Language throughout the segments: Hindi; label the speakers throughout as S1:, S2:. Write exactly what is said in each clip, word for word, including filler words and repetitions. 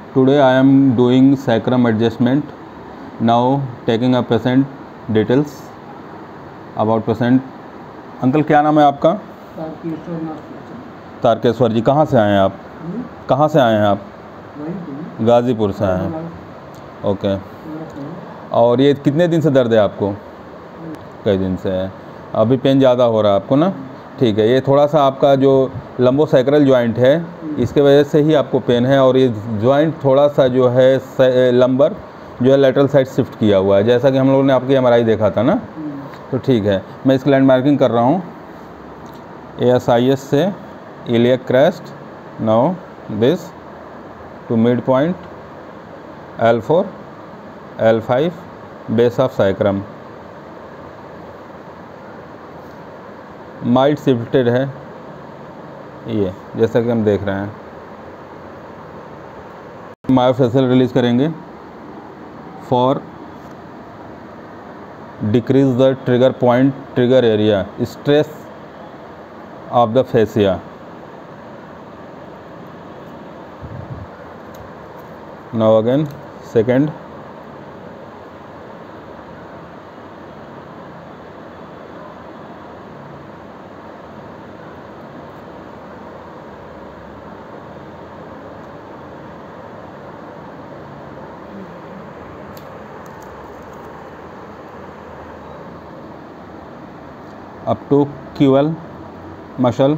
S1: Today I am doing sacrum adjustment. Now taking a patient details about patient. Uncle क्या नाम है आपका? तारकेश्वर जी। कहाँ से आए हैं आप? कहाँ से आए हैं आप? गाज़ीपुर से आए हैं। ओके। और ये कितने दिन से दर्द है आपको? कई दिन से है। अभी पेन ज़्यादा हो रहा है आपको ना? ठीक है। ये थोड़ा सा आपका जो लंबोसैक्रल जॉइंट है इसके वजह से ही आपको पेन है, और ये जॉइंट थोड़ा सा जो है लंबर जो है लेटरल साइड शिफ्ट किया हुआ है, जैसा कि हम लोगों ने आपकी एमआरआई देखा था ना। तो ठीक है, मैं इसकी लैंड मार्किंग कर रहा हूँ। ए एस आई एस से iliac crest, now this to mid point, L four, L five, base of sacrum. Mild shifted है ये, जैसा कि हम देख रहे हैं। मायोफेशियल रिलीज करेंगे for decrease the trigger point, trigger area, stress of the fascia. Now again second. up to Q L muscle,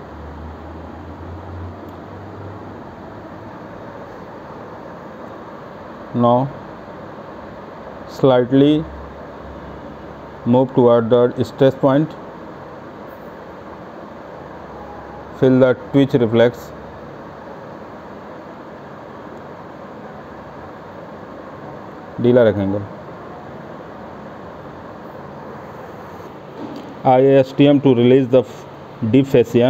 S1: now slightly move toward the stress point, feel the twitch reflex, ढीला रखेंगे। I S T M to release the deep fascia.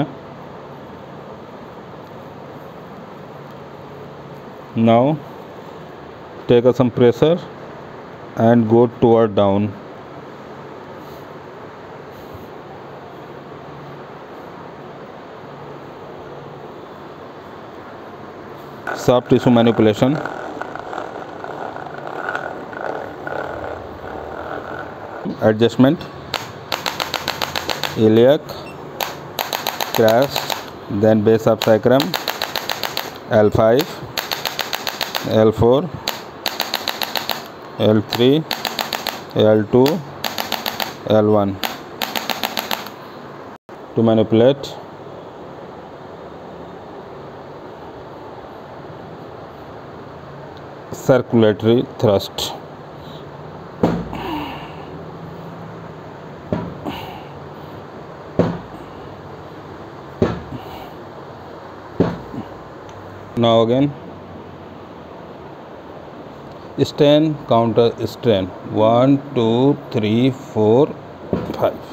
S1: Now take some pressure and go toward down. Soft tissue manipulation. Adjustment. Iliac crest, then base of sacrum, L five, L four, L three, L two, L one to manipulate circulatory thrust. Now again strain, counter strain, one two three four five,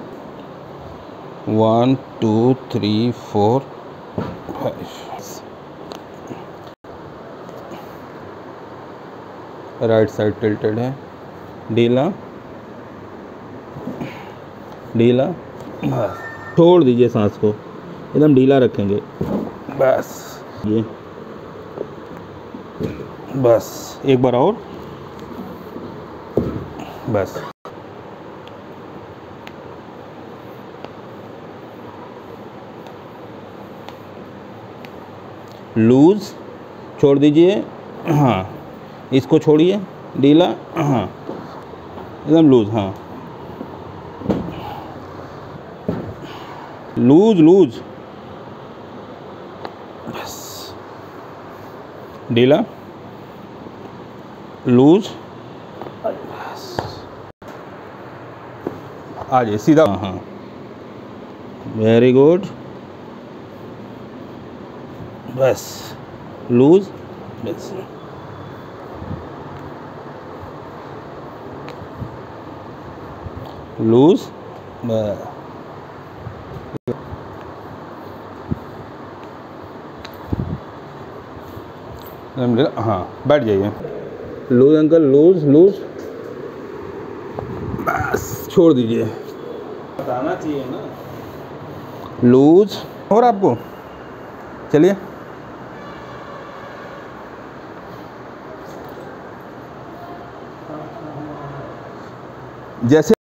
S1: one two three four five. Right side tilted है, ढीला ढीला, बस छोड़ दीजिए सांस को, एकदम ढीला रखेंगे, बस ये बस एक बार और, बस लूज छोड़ दीजिए, हाँ इसको छोड़िए, ढीला, हाँ एकदम लूज, हाँ लूज लूज, बस ढीला लूज, आ जाइए सीधा, हाँ वेरी गुड, बस लूज, बस लूज, बस हाँ बैठ जाइए, लूज अंकल, लूज लूज, बस छोड़ दीजिए, बताना चाहिए ना, लूज। और आपको चलिए जैसे